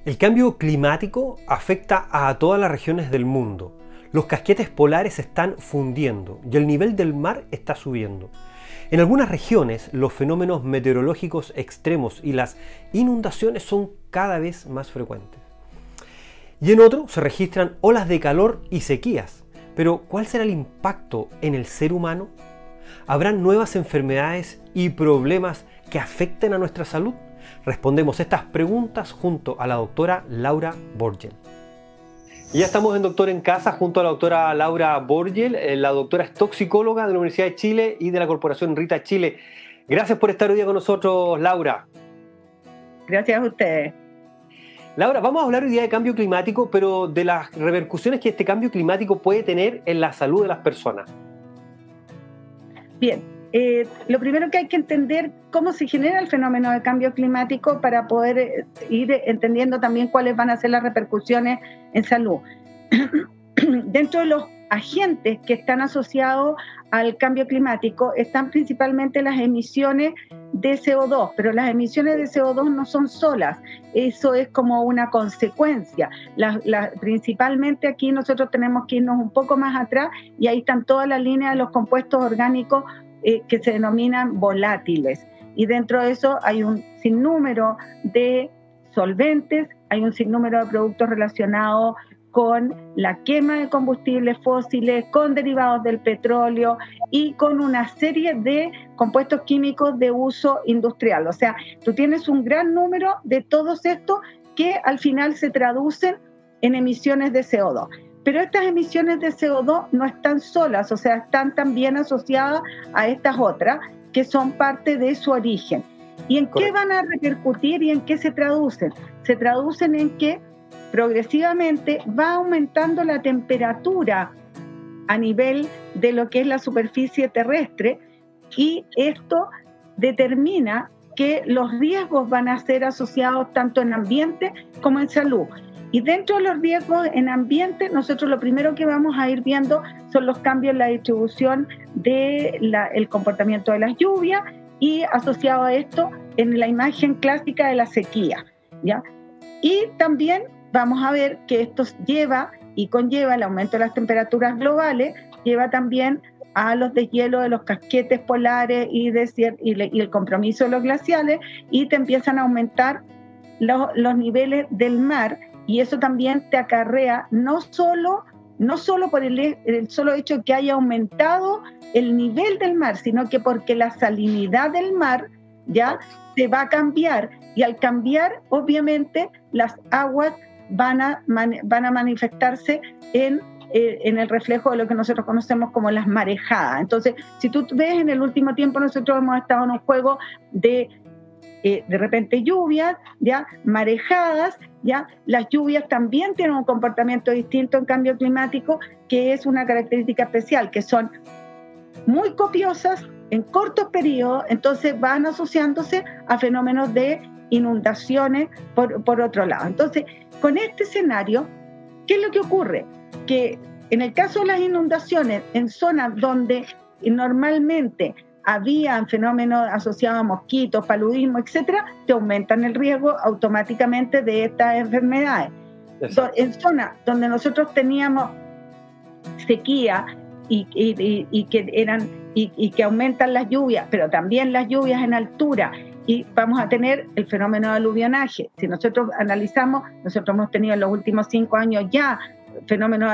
El cambio climático afecta a todas las regiones del mundo. Los casquetes polares se están fundiendo y el nivel del mar está subiendo. En algunas regiones, los fenómenos meteorológicos extremos y las inundaciones son cada vez más frecuentes. Y en otros se registran olas de calor y sequías. Pero, ¿cuál será el impacto en el ser humano? ¿Habrán nuevas enfermedades y problemas que afecten a nuestra salud? Respondemos estas preguntas junto a la doctora Laura Borgel. Y ya estamos en Doctor en Casa junto a la doctora Laura Borgel. La doctora es toxicóloga de la Universidad de Chile y de la Corporación Rita Chile. Gracias por estar hoy día con nosotros, Laura. Gracias a ustedes. Laura, vamos a hablar hoy día de cambio climático, pero de las repercusiones que este cambio climático puede tener en la salud de las personas. Bien, lo primero que hay que entender cómo se genera el fenómeno de cambio climático para poder ir entendiendo también cuáles van a ser las repercusiones en salud. Dentro de los agentes que están asociados al cambio climático están principalmente las emisiones de CO2, pero las emisiones de CO2 no son solas, eso es como una consecuencia. Principalmente aquí nosotros tenemos que irnos un poco más atrás y ahí están todas las líneas de los compuestos orgánicos que se denominan volátiles. Y dentro de eso hay un sinnúmero de solventes, hay un sinnúmero de productos relacionados con la quema de combustibles fósiles, con derivados del petróleo y con una serie de compuestos químicos de uso industrial. O sea, tú tienes un gran número de todos estos que al final se traducen en emisiones de CO2. Pero estas emisiones de CO2 no están solas, o sea, están también asociadas a estas otras que son parte de su origen. ¿Y en qué van a repercutir y en qué se traducen? Se traducen en que progresivamente va aumentando la temperatura a nivel de lo que es la superficie terrestre y esto determina que los riesgos van a ser asociados tanto en ambiente como en salud. Y dentro de los riesgos en ambiente, nosotros lo primero que vamos a ir viendo son los cambios en la distribución del comportamiento de las lluvias y asociado a esto en la imagen clásica de la sequía, ¿ya? Y también vamos a ver que esto lleva y conlleva el aumento de las temperaturas globales, lleva también a los deshielos de los casquetes polares y el compromiso de los glaciales, y te empiezan a aumentar los niveles del mar, y eso también te acarrea no solo por el solo hecho de que haya aumentado el nivel del mar, sino que porque la salinidad del mar ya se va a cambiar, y al cambiar obviamente las aguas van a manifestarse en el reflejo de lo que nosotros conocemos como las marejadas. Entonces, si tú ves, en el último tiempo nosotros hemos estado en un juego de repente lluvias, ya marejadas, ya las lluvias también tienen un comportamiento distinto en cambio climático, que es una característica especial, que son muy copiosas en cortos periodos, entonces van asociándose a fenómenos de inundaciones por otro lado. Entonces, con este escenario, ¿qué es lo que ocurre? Que en el caso de las inundaciones, en zonas donde normalmente había fenómenos asociados a mosquitos, paludismo, etcétera, te aumentan el riesgo automáticamente de estas enfermedades. En zonas donde nosotros teníamos sequía y que aumentan las lluvias, pero también las lluvias en altura, y vamos a tener el fenómeno de aluvionaje. Si nosotros analizamos, nosotros hemos tenido en los últimos 5 años ya fenómenos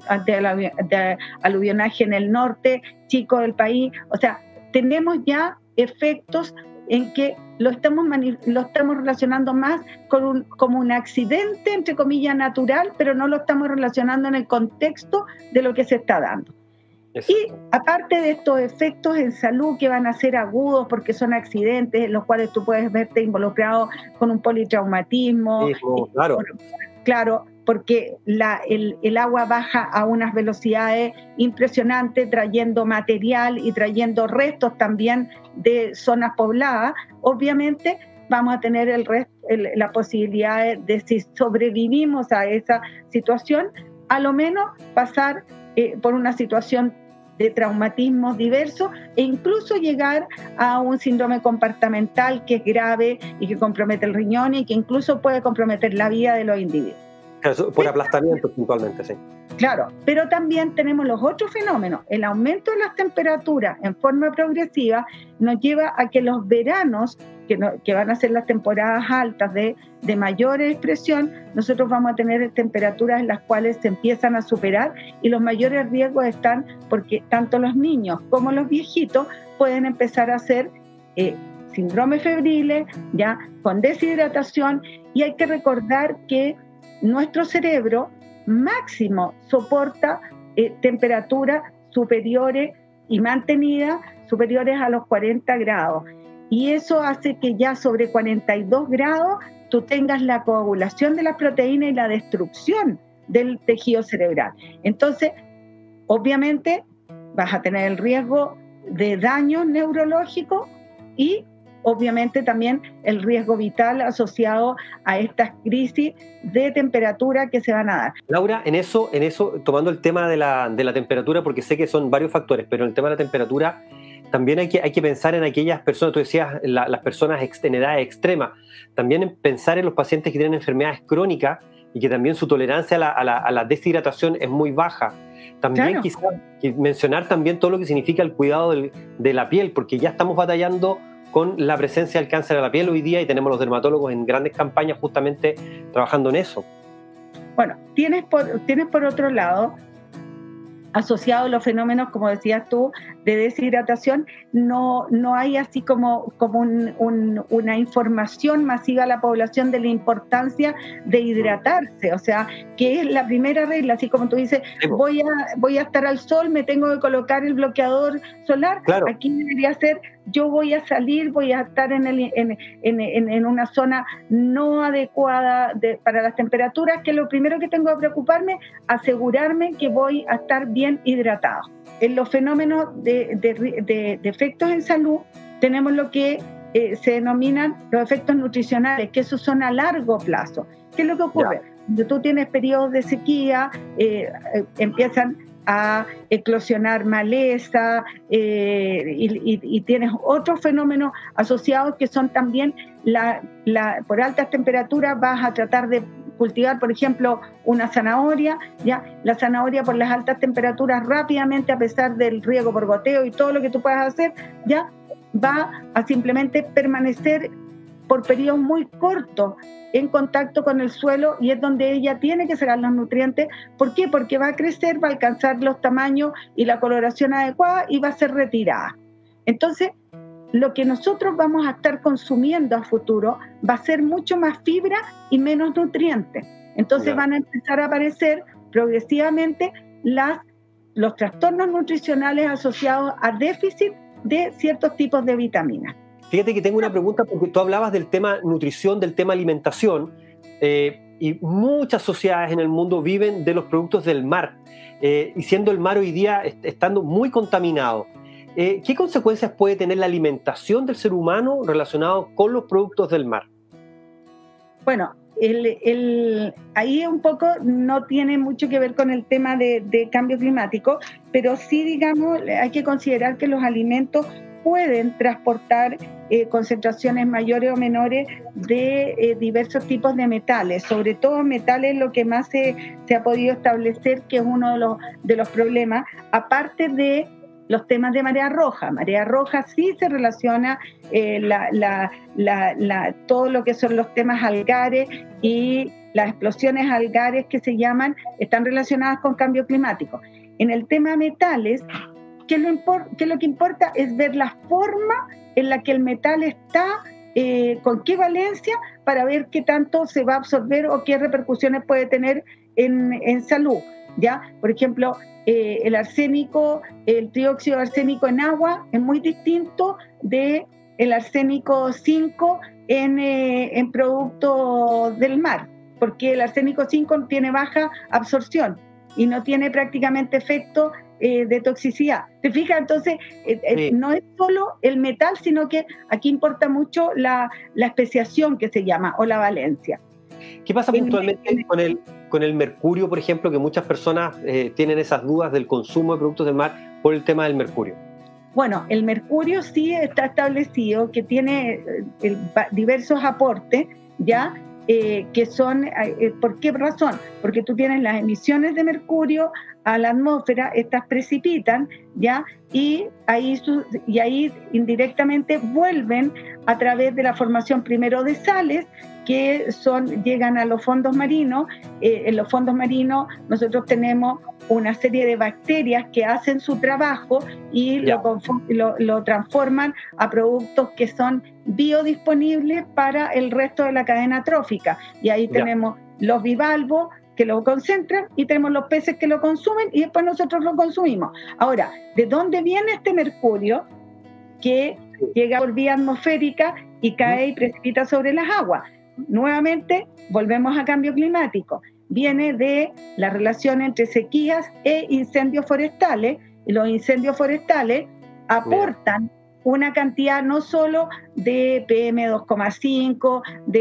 de aluvionaje en el norte chico del país. O sea, tenemos ya efectos en que lo estamos relacionando más como un accidente, entre comillas, natural, pero no lo estamos relacionando en el contexto de lo que se está dando. Eso. Y aparte de estos efectos en salud que van a ser agudos porque son accidentes en los cuales tú puedes verte involucrado con un politraumatismo, claro, porque el agua baja a unas velocidades impresionantes, trayendo material y trayendo restos también de zonas pobladas. Obviamente vamos a tener la posibilidad de, si sobrevivimos a esa situación, a lo menos pasar por una situación de traumatismos diversos e incluso llegar a un síndrome compartimental que es grave y que compromete el riñón y que incluso puede comprometer la vida de los individuos. Claro, por aplastamiento puntualmente, sí. Claro, pero también tenemos los otros fenómenos. El aumento de las temperaturas en forma progresiva nos lleva a que los veranos, que van a ser las temporadas altas de mayor expresión, nosotros vamos a tener temperaturas en las cuales se empiezan a superar y los mayores riesgos están porque tanto los niños como los viejitos pueden empezar a hacer síndromes febriles, ya con deshidratación, y hay que recordar que nuestro cerebro máximo soporta temperaturas superiores y mantenidas superiores a los 40 grados. Y eso hace que ya sobre 42 grados tú tengas la coagulación de las proteínas y la destrucción del tejido cerebral. Entonces, obviamente, vas a tener el riesgo de daño neurológico y obviamente también el riesgo vital asociado a estas crisis de temperatura que se van a dar. Laura, en eso tomando el tema de la temperatura, porque sé que son varios factores, pero en el tema de la temperatura también hay que pensar en aquellas personas, tú decías, las personas en edad extrema, también en pensar en los pacientes que tienen enfermedades crónicas y que también su tolerancia a la deshidratación es muy baja. También claro. Quizás mencionar también todo lo que significa el cuidado de la piel, porque ya estamos batallando con la presencia del cáncer de la piel hoy día y tenemos los dermatólogos en grandes campañas justamente trabajando en eso. Bueno, tienes por otro lado, asociado a los fenómenos, como decías tú, de deshidratación, no hay así como una información masiva a la población de la importancia de hidratarse, o sea, que es la primera regla, así como tú dices, voy a estar al sol, me tengo que colocar el bloqueador solar, claro. Aquí debería ser, yo voy a salir, voy a estar en una zona no adecuada para las temperaturas, que lo primero que tengo que preocuparme, asegurarme que voy a estar bien hidratado. En los fenómenos de efectos en salud tenemos lo que se denominan los efectos nutricionales, que esos son a largo plazo. ¿Qué es lo que ocurre? Cuando tú tienes periodos de sequía, empiezan a eclosionar maleza y tienes otros fenómenos asociados que son también por altas temperaturas vas a tratar de cultivar, por ejemplo, una zanahoria, ¿ya? La zanahoria por las altas temperaturas rápidamente, a pesar del riego por goteo y todo lo que tú puedas hacer, ya va a simplemente permanecer por periodos muy cortos en contacto con el suelo y es donde ella tiene que sacar los nutrientes. ¿Por qué? Porque va a crecer, va a alcanzar los tamaños y la coloración adecuada y va a ser retirada. Entonces, lo que nosotros vamos a estar consumiendo a futuro va a ser mucho más fibra y menos nutrientes. Entonces van a empezar a aparecer progresivamente los trastornos nutricionales asociados a déficit de ciertos tipos de vitaminas. Fíjate que tengo una pregunta porque tú hablabas del tema nutrición, del tema alimentación, y muchas sociedades en el mundo viven de los productos del mar, y siendo el mar hoy día estando muy contaminado. ¿Qué consecuencias puede tener la alimentación del ser humano relacionado con los productos del mar? Bueno, ahí un poco no tiene mucho que ver con el tema de cambio climático, pero sí, digamos, hay que considerar que los alimentos pueden transportar concentraciones mayores o menores de diversos tipos de metales, sobre todo metales, lo que más se ha podido establecer que es uno de los problemas, aparte de los temas de marea roja. Marea roja sí se relaciona todo lo que son los temas algares y las explosiones algares que se llaman, están relacionadas con cambio climático. En el tema metales, ¿qué es lo que importa? Es ver la forma en la que el metal está, con qué valencia, para ver qué tanto se va a absorber o qué repercusiones puede tener en salud, ¿ya? Por ejemplo, el arsénico, el trióxido de arsénico en agua es muy distinto del arsénico 5 en productos del mar, porque el arsénico 5 tiene baja absorción y no tiene prácticamente efecto de toxicidad. ¿Te fijas? Entonces, no es solo el metal, sino que aquí importa mucho la especiación que se llama, o la valencia. ¿Qué pasa puntualmente con el mercurio, por ejemplo, que muchas personas tienen esas dudas del consumo de productos del mar? por el tema del mercurio. Bueno, el mercurio sí está establecido que tiene diversos aportes, ¿ya? Que son, ¿por qué razón? Porque tú tienes las emisiones de mercurio a la atmósfera, estas precipitan, ¿ya? Y ahí indirectamente vuelven a través de la formación primero de sales, que llegan a los fondos marinos. En los fondos marinos nosotros tenemos una serie de bacterias que hacen su trabajo y lo transforman a productos que son biodisponibles para el resto de la cadena trófica. Y ahí tenemos los bivalvos que lo concentran y tenemos los peces que lo consumen y después nosotros lo consumimos. Ahora, ¿de dónde viene este mercurio que llega por vía atmosférica y cae y precipita sobre las aguas? Nuevamente, volvemos a cambio climático. Viene de la relación entre sequías e incendios forestales, y los incendios forestales aportan una cantidad no solo de PM2,5,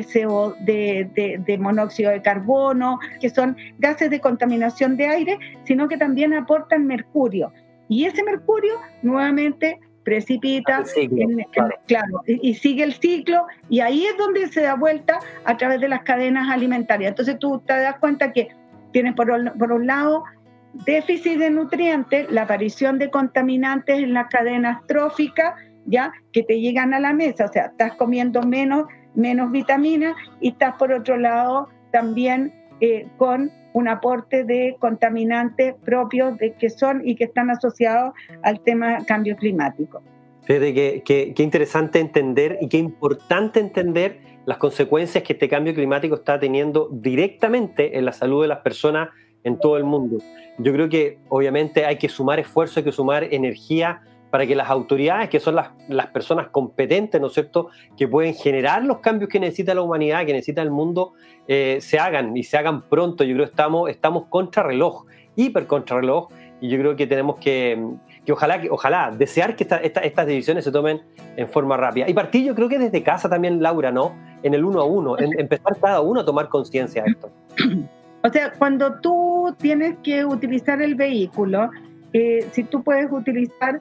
de monóxido de carbono, que son gases de contaminación de aire, sino que también aportan mercurio. Y ese mercurio nuevamente precipita, claro, y sigue el ciclo, y ahí es donde se da vuelta a través de las cadenas alimentarias. Entonces tú te das cuenta que tienes por un lado déficit de nutrientes, la aparición de contaminantes en las cadenas tróficas, ya que te llegan a la mesa, o sea, estás comiendo menos vitaminas y estás por otro lado también con un aporte de contaminantes propios que son y que están asociados al tema cambio climático. Fíjate qué interesante entender y qué importante entender las consecuencias que este cambio climático está teniendo directamente en la salud de las personas en todo el mundo. Yo creo que obviamente hay que sumar esfuerzo, hay que sumar energía para que las autoridades, que son las personas competentes, ¿no es cierto?, que pueden generar los cambios que necesita la humanidad, que necesita el mundo, se hagan y se hagan pronto. Yo creo que estamos contrarreloj, hiper contrarreloj, y yo creo que tenemos que ojalá desear que estas decisiones se tomen en forma rápida. Y partir yo creo que desde casa también, Laura, ¿no?, en el uno a uno, en empezar cada uno a tomar conciencia de esto. O sea, cuando tú tienes que utilizar el vehículo, si tú puedes utilizar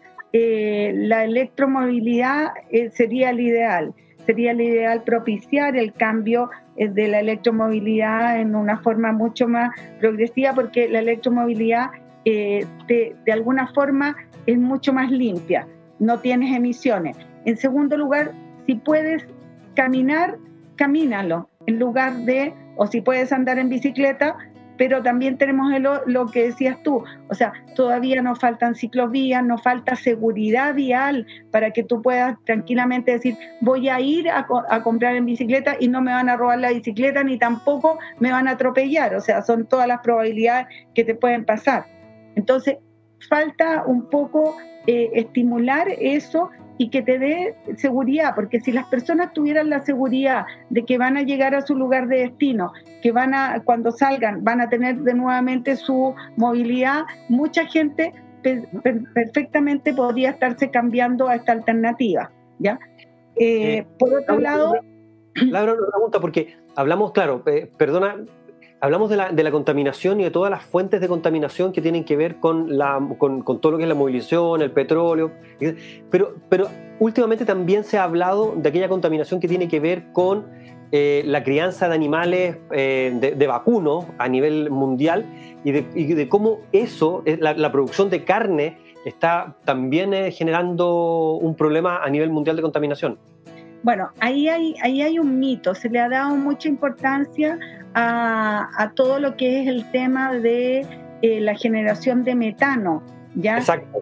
la electromovilidad, sería el ideal propiciar el cambio de la electromovilidad en una forma mucho más progresiva, porque la electromovilidad de alguna forma es mucho más limpia, no tienes emisiones. En segundo lugar, si puedes caminar, camínalo, en lugar de, o si puedes andar en bicicleta, pero también tenemos lo que decías tú, o sea, todavía nos faltan ciclovías, nos falta seguridad vial para que tú puedas tranquilamente decir, voy a ir a comprar en bicicleta y no me van a robar la bicicleta ni tampoco me van a atropellar, o sea, son todas las probabilidades que te pueden pasar. Entonces, falta un poco estimular eso y que te dé seguridad, porque si las personas tuvieran la seguridad de que van a llegar a su lugar de destino, que cuando salgan van a tener de nuevamente su movilidad, mucha gente perfectamente podría estarse cambiando a esta alternativa, ¿ya? Por otro lado... Laura, una pregunta, porque hablamos, claro, hablamos de la contaminación y de todas las fuentes de contaminación que tienen que ver con todo lo que es la movilización, el petróleo, pero últimamente también se ha hablado de aquella contaminación que tiene que ver con la crianza de animales de vacuno a nivel mundial y de cómo eso, la producción de carne, está también generando un problema a nivel mundial de contaminación. Bueno, ahí hay un mito, se le ha dado mucha importancia a todo lo que es el tema de la generación de metano, ¿ya? Exacto.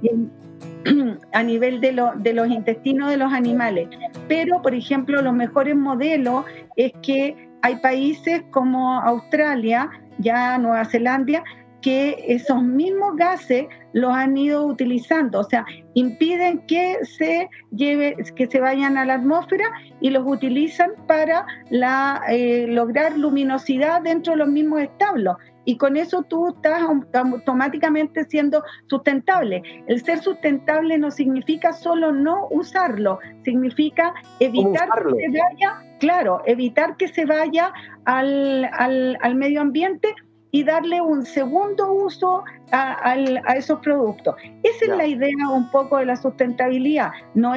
A nivel de los intestinos de los animales. Pero, por ejemplo, los mejores modelos es que hay países como Australia, ya Nueva Zelanda, que esos mismos gases los han ido utilizando, o sea, impiden que se vayan a la atmósfera y los utilizan para lograr luminosidad dentro de los mismos establos. Y con eso tú estás automáticamente siendo sustentable. El ser sustentable no significa solo no usarlo, significa evitar que se vaya, claro, evitar que se vaya al medio ambiente y darle un segundo uso a esos productos. Esa es la idea un poco de la sustentabilidad.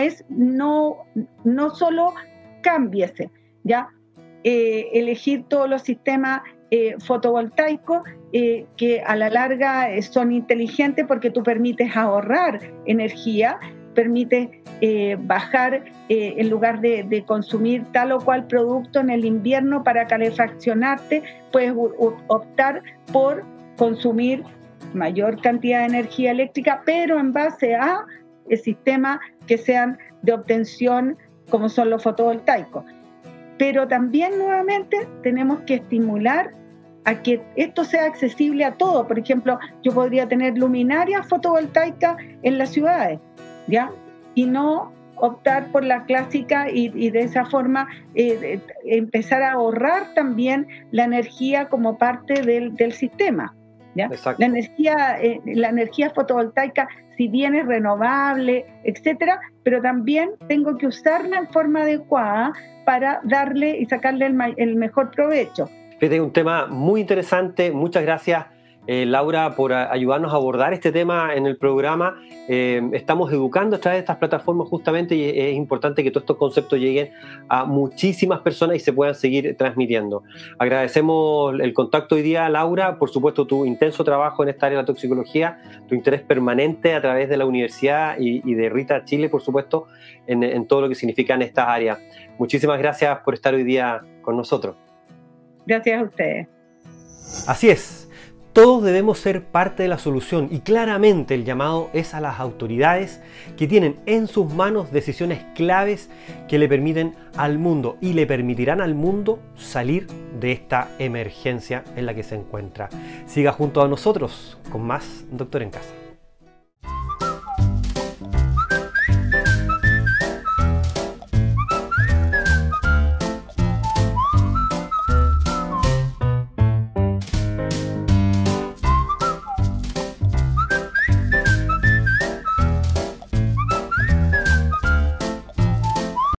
No solo cámbiese, ¿ya? Elegir todos los sistemas fotovoltaicos que a la larga son inteligentes porque tú permites ahorrar energía, permites bajar en lugar de consumir tal o cual producto en el invierno para calefaccionarte, puedes optar por consumir mayor cantidad de energía eléctrica, pero en base a sistemas que sean de obtención como son los fotovoltaicos. Pero también nuevamente tenemos que estimular a que esto sea accesible a todos. Por ejemplo, yo podría tener luminarias fotovoltaicas en las ciudades, ¿ya? Y no optar por la clásica y de esa forma empezar a ahorrar también la energía como parte del sistema, ¿ya? La energía fotovoltaica, si bien es renovable, etcétera, pero también tengo que usarla en forma adecuada para darle y sacarle el mejor provecho. Este es un tema muy interesante. Muchas gracias, Laura, por ayudarnos a abordar este tema en el programa. Estamos educando a través de estas plataformas justamente y es importante que todos estos conceptos lleguen a muchísimas personas y se puedan seguir transmitiendo. Agradecemos el contacto hoy día, Laura, por supuesto tu intenso trabajo en esta área de la toxicología, tu interés permanente a través de la universidad y de Rita Chile, por supuesto, en todo lo que significan estas áreas. Muchísimas gracias por estar hoy día con nosotros. Gracias a ustedes. Así es, todos debemos ser parte de la solución y claramente el llamado es a las autoridades que tienen en sus manos decisiones claves que le permiten al mundo y le permitirán al mundo salir de esta emergencia en la que se encuentra. Siga junto a nosotros con más Doctor en Casa.